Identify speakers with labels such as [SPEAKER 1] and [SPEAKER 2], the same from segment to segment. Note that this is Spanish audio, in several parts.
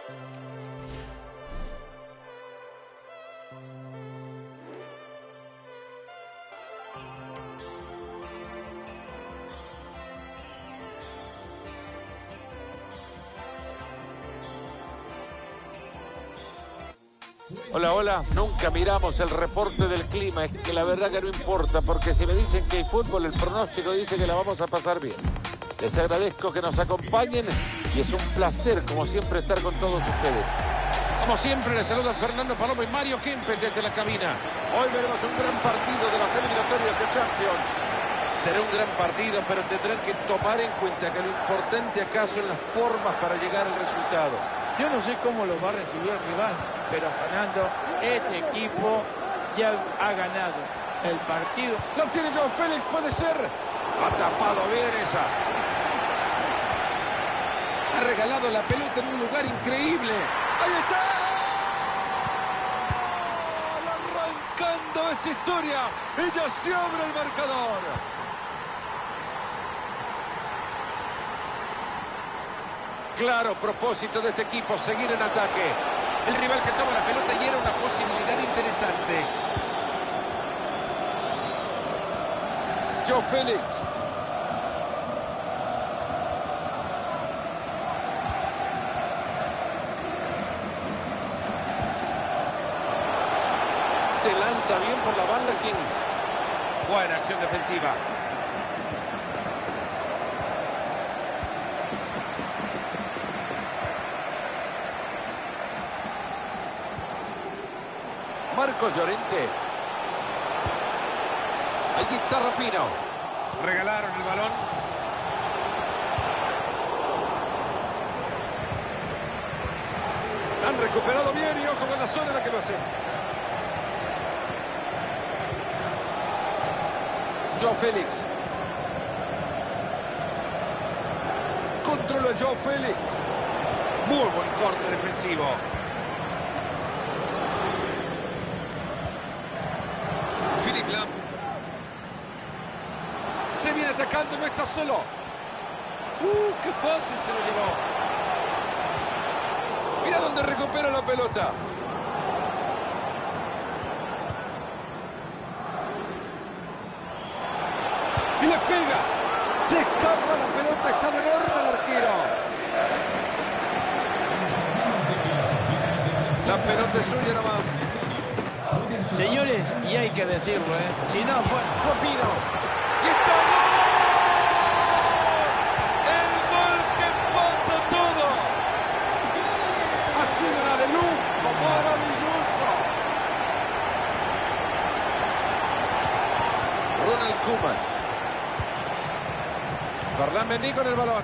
[SPEAKER 1] Hola, hola. Nunca miramos el reporte del clima. Es que la verdad que no importa, porque si me dicen que hay fútbol, el pronóstico dice que la vamos a pasar bien. Les agradezco que nos acompañen y es un placer, como siempre, estar con todos ustedes. Como siempre, les saludan Fernando Palomo y Mario Kempes desde la cabina. Hoy veremos un gran partido de las eliminatorias de Champions. Será un gran partido, pero tendrán que tomar en cuenta que lo importante acá son las formas para llegar al resultado.
[SPEAKER 2] Yo no sé cómo lo va a recibir el rival, pero Fernando, este equipo ya ha ganado el partido.
[SPEAKER 1] Lo tiene Joao Félix, puede ser. Ha tapado bien esa. Ha regalado la pelota en un lugar increíble. ¡Ahí está! Arrancando esta historia. Y ya se abre el marcador. Claro propósito de este equipo, seguir en ataque.
[SPEAKER 3] El rival que toma la pelota y era una posibilidad interesante.
[SPEAKER 1] Joao Félix. Se lanza bien por la banda Kings.
[SPEAKER 3] Buena acción defensiva.
[SPEAKER 1] Marcos Llorente. Allí está Rapino.
[SPEAKER 3] Regalaron el balón.
[SPEAKER 1] Han recuperado bien y ojo con la zona en la que lo hacen. Joao Félix. Controla Joao Félix.
[SPEAKER 3] Muy buen corte defensivo. Philipp Lahm.
[SPEAKER 1] Se viene atacando, no está solo.
[SPEAKER 3] ¡Qué fácil se lo llevó!
[SPEAKER 1] Mira dónde recupera la pelota. Y le pega. Se escapa la pelota, está de enorme el arquero. La pelota es suya nomás.
[SPEAKER 2] Señores, y hay que decirlo, si no fue...
[SPEAKER 1] Rapino. ¡Y está gol! ¡El gol que empata todo! Ha sido una de lujo, maravilloso. Ronald Koeman. Ferland Mendy con el balón.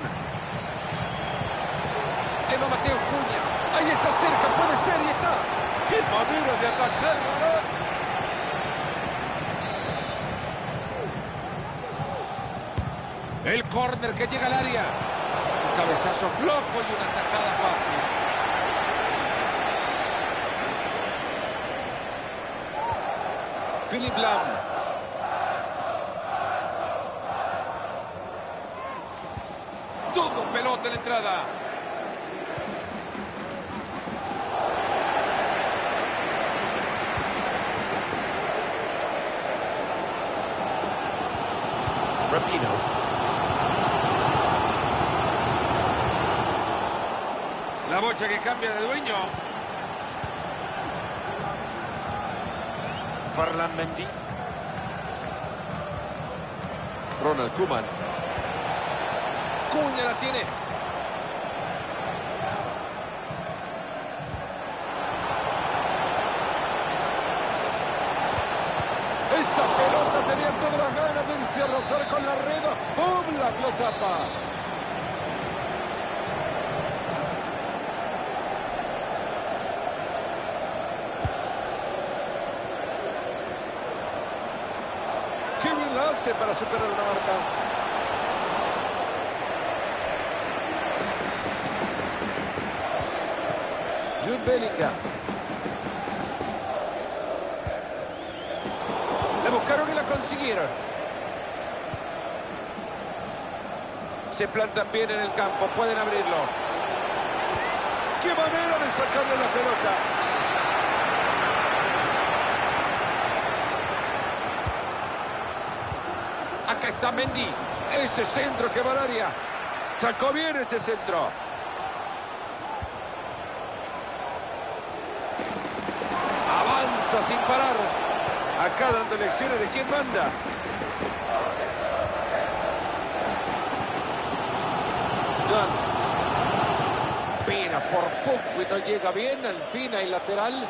[SPEAKER 1] Ahí va Mateo Cunha. Ahí está cerca, puede ser, y está. ¡Qué manera de atacar, balón! El córner que llega al área. Un cabezazo flojo y una atajada fácil. Philipp Lahm. Todo pelota en la entrada. Rapino.
[SPEAKER 3] La bocha que cambia de dueño.
[SPEAKER 1] Ferland Mendy. Ronald Koeman. Cunha la tiene. Esa pelota tenía todas las ganas de irse a rozar con la red. Oblak lo tapa. Qué bien la hace para superar una marca. Jude Bellingham. La buscaron y la consiguieron. Se plantan bien en el campo, pueden abrirlo.
[SPEAKER 4] ¡Qué manera de sacarle la pelota!
[SPEAKER 1] Acá está Mendy. Ese centro que va al área. Sacó bien ese centro. Avanza sin parar. Acá dando lecciones de quién manda. Pina por poco y no llega bien. Al fin hay lateral.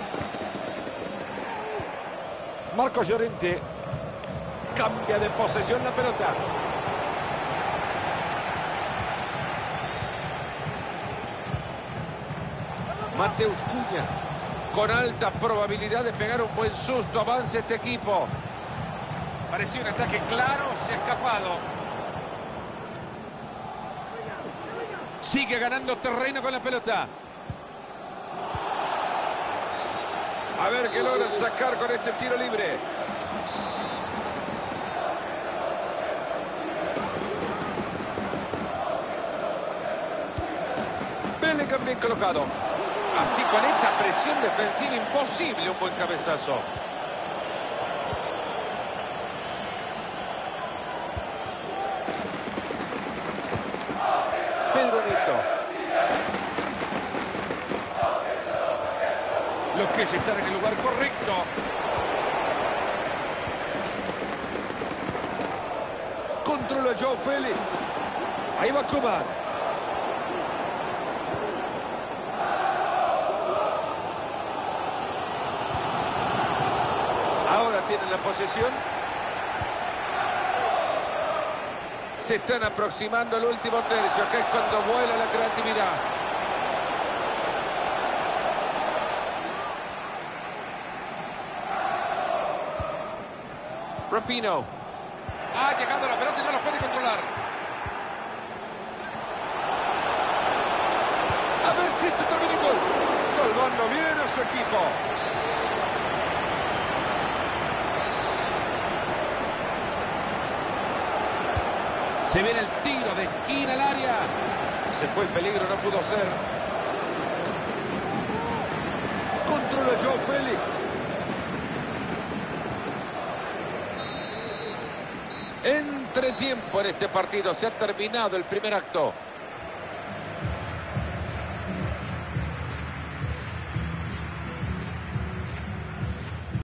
[SPEAKER 1] Marcos Llorente. Cambia de posesión la pelota. Mateus Cunha. Con alta probabilidad de pegar un buen susto. Avanza este equipo.
[SPEAKER 3] Parecía un ataque claro, se ha escapado. Sigue ganando terreno con la pelota.
[SPEAKER 1] A ver qué logran sacar con este tiro libre. Bellingham bien colocado. Así con esa presión defensiva imposible un buen cabezazo. Pedro Neto. Los que están en el lugar correcto.
[SPEAKER 4] Controla Joao Félix.
[SPEAKER 1] Ahí va Koeman. Ahora tienen la posesión. Se están aproximando al último tercio. Acá es cuando vuela la creatividad. Rapinoe.
[SPEAKER 3] Ha llegado la pelota y no la puede controlar.
[SPEAKER 4] A ver si esto termina en gol. Salvando bien a su equipo.
[SPEAKER 3] Se viene el tiro de esquina al área.
[SPEAKER 1] Se fue el peligro, no pudo ser.
[SPEAKER 4] Controla Joao Félix.
[SPEAKER 1] Entretiempo en este partido. Se ha terminado el primer acto.